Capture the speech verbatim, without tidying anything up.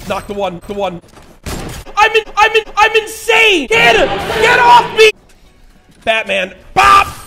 Knock the one, the one. I'm in, I'm in, I'm insane! Get it! Get off me! Batman. Bop!